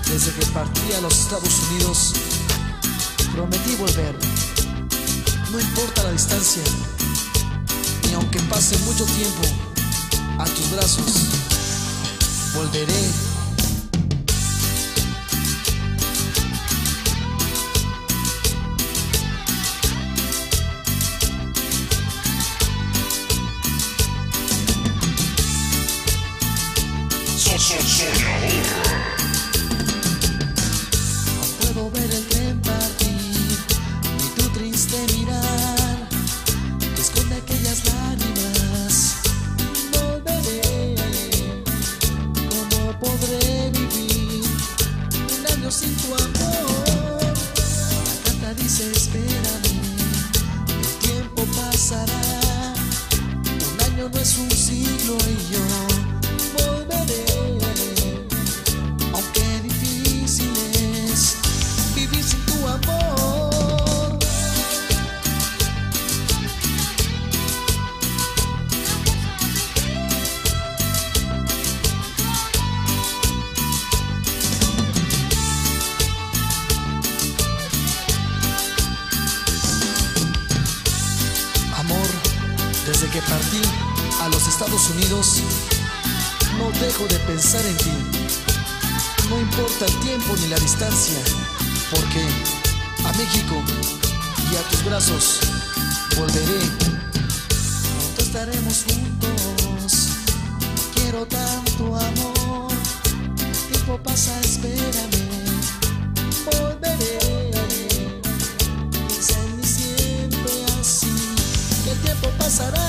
Desde que partí a los Estados Unidos, prometí volver. No importa la distancia, ni aunque pase mucho tiempo, a tus brazos volveré. Puedo ver el tren partir y tu triste mirar que esconde aquellas lágrimas. Volveré. ¿Cómo podré vivir un año sin tu amor? La carta dice espérame, el tiempo pasará. Un año no es un siglo y yo volveré. Desde que partí a los Estados Unidos, no dejo de pensar en ti. No importa el tiempo ni la distancia, porque a México y a tus brazos volveré. Pronto estaremos juntos, quiero tanto amor. El tiempo pasa, espérame, volveré. Piensa en mí siempre así, que el tiempo pasará.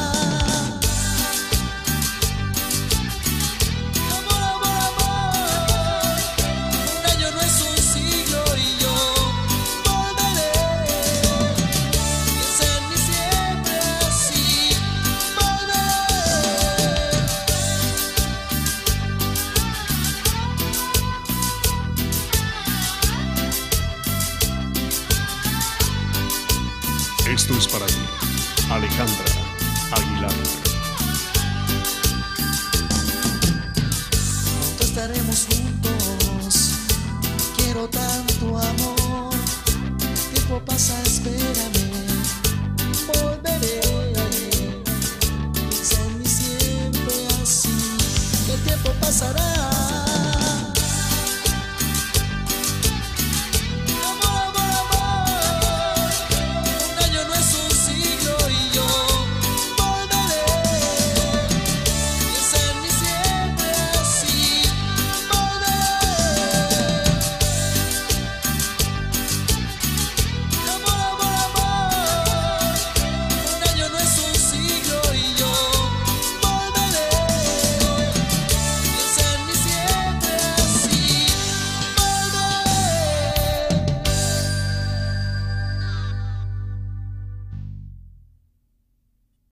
Amor, amor, amor. Un año no es un siglo y yo volveré. Piensa en mí siempre así, volveré. Esto es para ti, Alejandra Aguilar. Pronto estaremos juntos, quiero tanto amor. El tiempo pasa, espérame, volveré. Piensa en mí siempre así, que el tiempo pasará.